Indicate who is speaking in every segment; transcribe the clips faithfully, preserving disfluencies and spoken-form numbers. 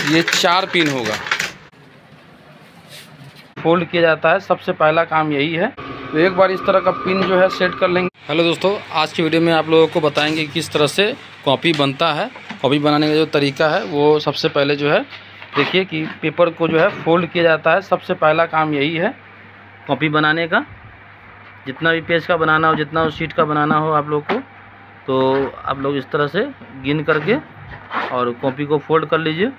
Speaker 1: ये चार पिन होगा, फोल्ड किया जाता है। सबसे पहला काम यही है। तो एक बार इस तरह का पिन जो है सेट कर लेंगे। हेलो दोस्तों, आज की वीडियो में आप लोगों को बताएंगे किस तरह से कॉपी बनता है। कॉपी बनाने का जो तरीका है वो सबसे पहले जो है देखिए कि पेपर को जो है फोल्ड किया जाता है। सबसे पहला काम यही है कॉपी बनाने का। जितना भी पेज का बनाना हो, जितना शीट का बनाना हो आप लोग को, तो आप लोग इस तरह से गिन करके और कॉपी को फोल्ड कर लीजिए।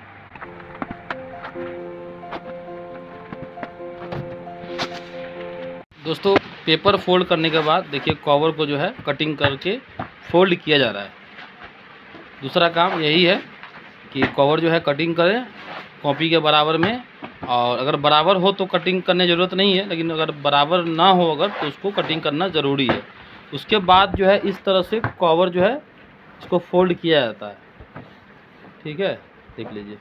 Speaker 1: दोस्तों, पेपर फोल्ड करने के बाद देखिए कवर को जो है कटिंग करके फोल्ड किया जा रहा है। दूसरा काम यही है कि कवर जो है कटिंग करें कॉपी के बराबर में, और अगर बराबर हो तो कटिंग करने की ज़रूरत नहीं है, लेकिन अगर बराबर ना हो अगर तो उसको कटिंग करना ज़रूरी है। उसके बाद जो है इस तरह से कवर जो है इसको फोल्ड किया जाता है। ठीक है, देख लीजिए।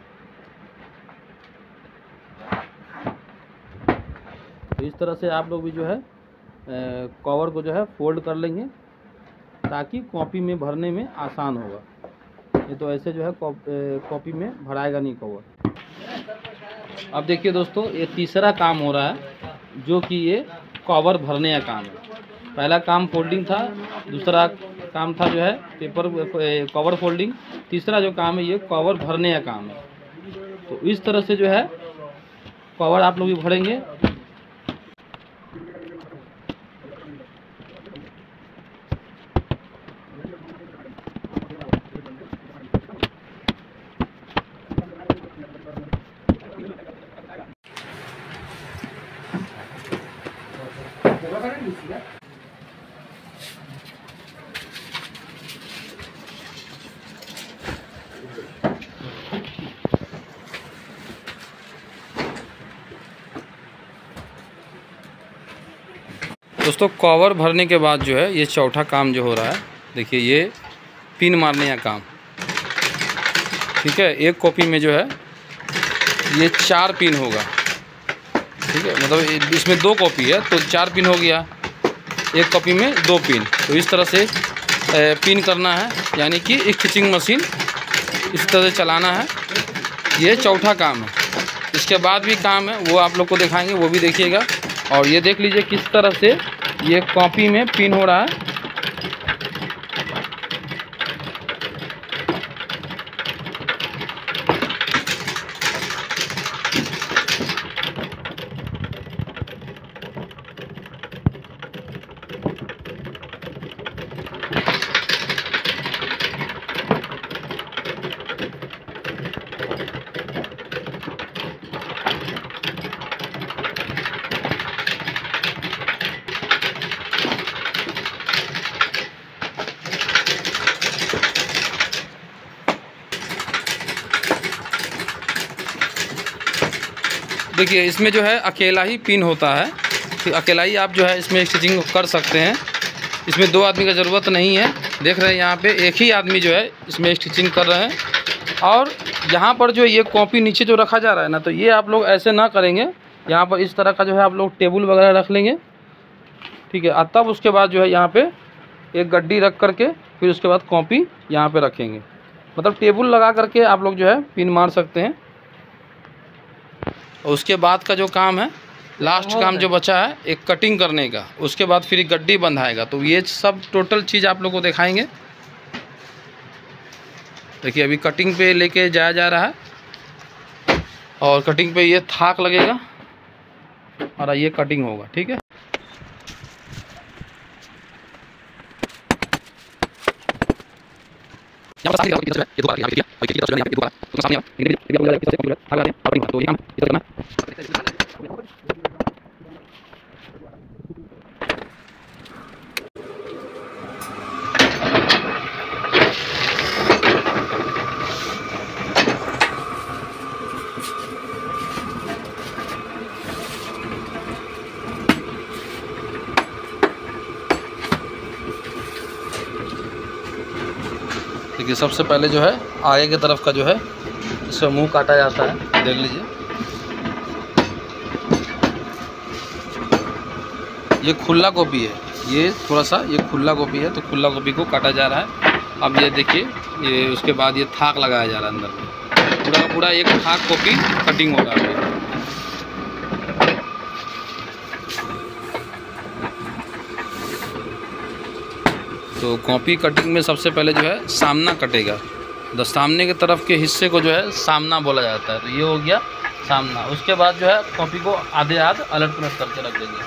Speaker 1: तो इस तरह से आप लोग भी जो है कवर को जो है फोल्ड कर लेंगे ताकि कॉपी में भरने में आसान होगा। ये तो ऐसे जो है कॉपी में भराएगा नहीं कवर। अब देखिए दोस्तों, ये तीसरा काम हो रहा है जो कि ये कवर भरने का काम है। पहला काम फोल्डिंग था, दूसरा काम था जो है पेपर कवर फोल्डिंग, तीसरा जो काम है ये कवर भरने का काम है। तो इस तरह से जो है कवर आप लोग भी भरेंगे। दोस्तों, कवर भरने के बाद जो है ये चौथा काम जो हो रहा है, देखिए ये पिन मारने का काम। ठीक है, एक कॉपी में जो है ये चार पिन होगा। ठीक है, मतलब इसमें दो कॉपी है तो चार पिन हो गया, एक कॉपी में दो पिन। तो इस तरह से पिन करना है, यानी कि एक स्टिचिंग मशीन इस तरह से चलाना है। ये चौथा काम है। इसके बाद भी काम है वो आप लोग को दिखाएंगे, वो भी देखिएगा। और ये देख लीजिए किस तरह से ये कॉपी में पिन हो रहा है। देखिए इसमें जो है अकेला ही पिन होता है, तो अकेला ही आप जो है इसमें स्टिचिंग कर सकते हैं। इसमें दो आदमी का ज़रूरत नहीं है। देख रहे हैं यहाँ पे एक ही आदमी जो है इसमें स्टिचिंग कर रहे हैं। और यहाँ पर जो ये कॉपी नीचे जो रखा जा रहा है ना, तो ये आप लोग ऐसे ना करेंगे। यहाँ पर इस तरह का जो है आप लोग टेबल वगैरह रख लेंगे। ठीक है, और तब उसके बाद जो है यहाँ पर एक गड्डी रख करके फिर उसके बाद कॉपी यहाँ पर रखेंगे। मतलब टेबल लगा करके आप लोग जो है पिन मार सकते हैं। और उसके बाद का जो काम है, लास्ट काम जो बचा है एक कटिंग करने का, उसके बाद फिर गड्डी बंधाएगा। तो ये सब टोटल चीज़ आप लोग को दिखाएंगे। देखिए अभी कटिंग पे लेके जाया जा रहा है और कटिंग पे ये थाक लगेगा और ये कटिंग होगा। ठीक है, देखिए सबसे पहले जो है आगे की तरफ का जो है इसका मुंह काटा जाता है, देख लीजिए। ये खुला कॉपी है, ये थोड़ा सा ये खुला कॉपी है, तो खुला कॉपी को काटा जा रहा है। अब ये देखिए, ये उसके बाद ये थाक लगाया जा रहा है अंदर में। पूरा का पूरा एक खाक कॉपी कटिंग हो रहा है। तो कॉपी कटिंग में सबसे पहले जो है सामना कटेगा, तो सामने के तरफ के हिस्से को जो है सामना बोला जाता है। तो ये हो गया सामना। उसके बाद जो है कॉपी को आधे आध अलट पलट करके रख देंगे।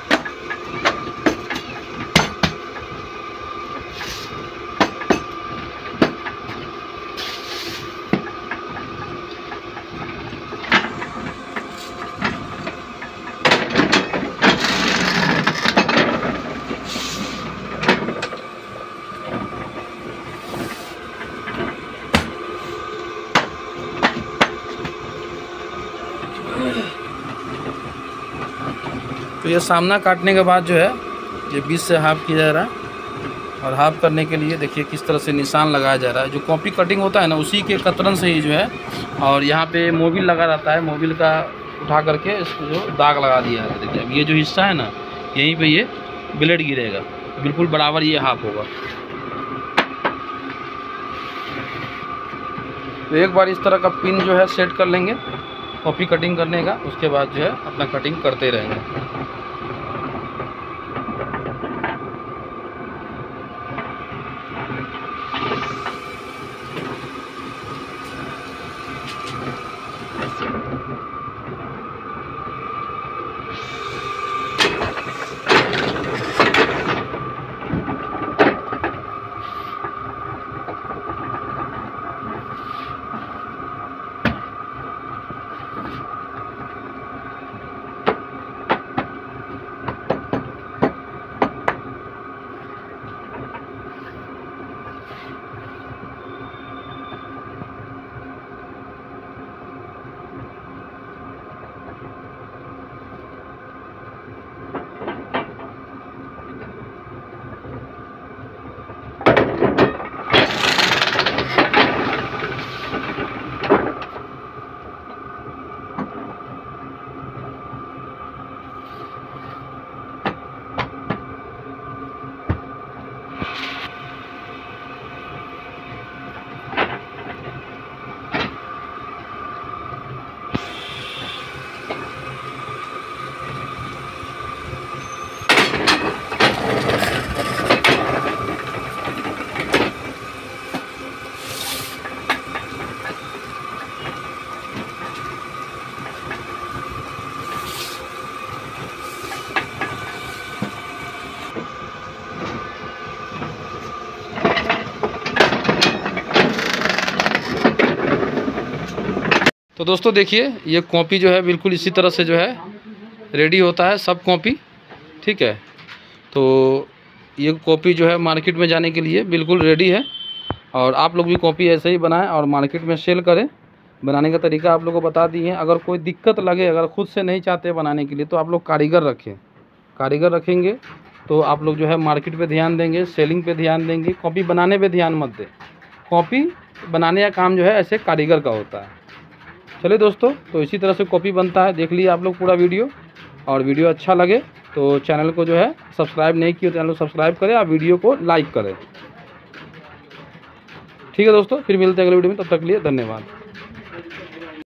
Speaker 1: तो ये सामना काटने के बाद जो है ये बीच से हाफ किया जा रहा है, और हाफ करने के लिए देखिए किस तरह से निशान लगाया जा रहा है। जो कॉपी कटिंग होता है ना, उसी के कतरन से ही जो है, और यहाँ पे मोबिल लगा रहता है, मोबिल का उठा करके इसको जो दाग लगा दिया है। देखिए अब ये जो हिस्सा है ना, यहीं पे ये ब्लेड गिरेगा, बिल्कुल बराबर ये हाफ होगा। तो एक बार इस तरह का पिन जो है सेट कर लेंगे कॉपी कटिंग करने का, उसके बाद जो है अपना कटिंग करते रहेंगे। तो दोस्तों देखिए ये कॉपी जो है बिल्कुल इसी तरह से जो है रेडी होता है सब कॉपी, ठीक है। तो ये कॉपी जो है मार्केट में जाने के लिए बिल्कुल रेडी है, और आप लोग भी कॉपी ऐसे ही बनाएं और मार्केट में सेल करें। बनाने का तरीका आप लोगों को बता दिए हैं। अगर कोई दिक्कत लगे, अगर खुद से नहीं चाहते बनाने के लिए, तो आप लोग कारीगर रखें। कारीगर रखेंगे तो आप लोग जो है मार्केट पे ध्यान देंगे, सेलिंग पे ध्यान देंगे, कॉपी बनाने पे ध्यान मत दें। कॉपी बनाने का काम जो है ऐसे कारीगर का होता है। चलिए दोस्तों, तो इसी तरह से कॉपी बनता है। देख लीजिए आप लोग पूरा वीडियो, और वीडियो अच्छा लगे तो चैनल को जो है सब्सक्राइब नहीं किया तो चैनल को सब्सक्राइब करें, और वीडियो को लाइक करें। ठीक है दोस्तों, फिर मिलते हैं अगले वीडियो में, तब तक के लिए धन्यवाद।